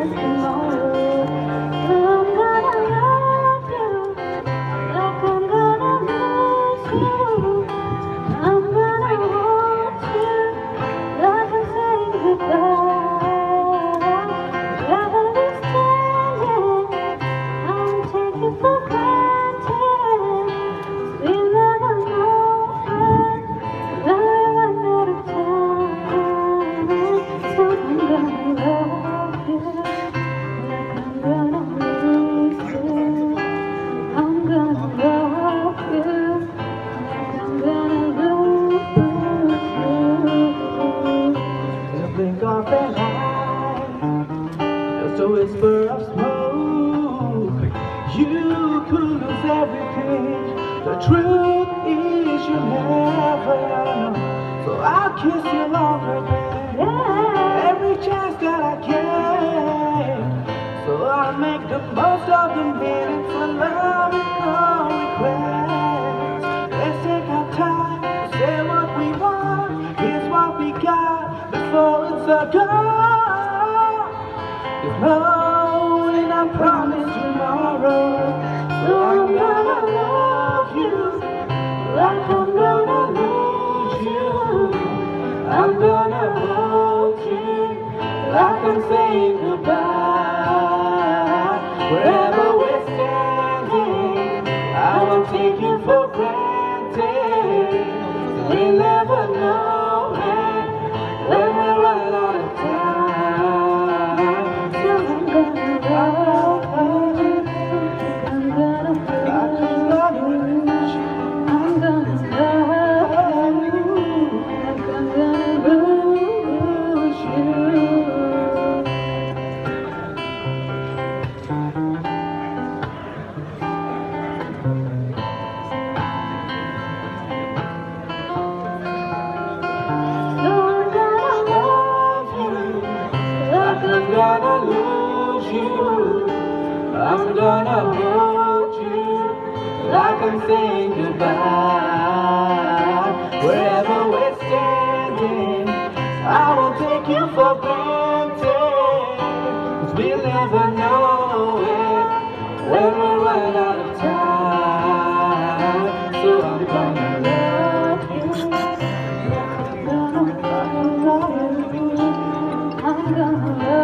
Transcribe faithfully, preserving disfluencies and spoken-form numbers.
promise tomorrow. I'm gonna love you like I'm gonna lose you. I'm gonna hold you like I'm saying goodbye. Wherever we're standing, I'm taking for granted. We never know when we run out of time. So I'm gonna love you like I'm gonna lose you. I'm gonna love you like I'm gonna lose you. In the blink of an eye, just a whisper of smoke, you could lose everything. The truth is you never know. So I'll kiss you longer, baby, every chance that I can. So I'll make the most of the minutes for love and call requests. Let's take our time to say what we want. Here's what we got before it's all gone. There's no way I promise tomorrow. So I'm gonna love you like I'm gonna lose you. I'm gonna hold you like I'm saying goodbye. Wherever we're standing, I will take you for granted. We'll never know when, when we run out of time. So I'm gonna love you like I'm gonna lose you. I'm gonna love you like I'm gonna lose you. I'm gonna lose you. I'm gonna hold you like I'm saying goodbye. Wherever we're standing, I will take you for granted. 'Cause we'll never know it when we run out of time. So I'm gonna love you. I'm gonna love you. I'm gonna love you.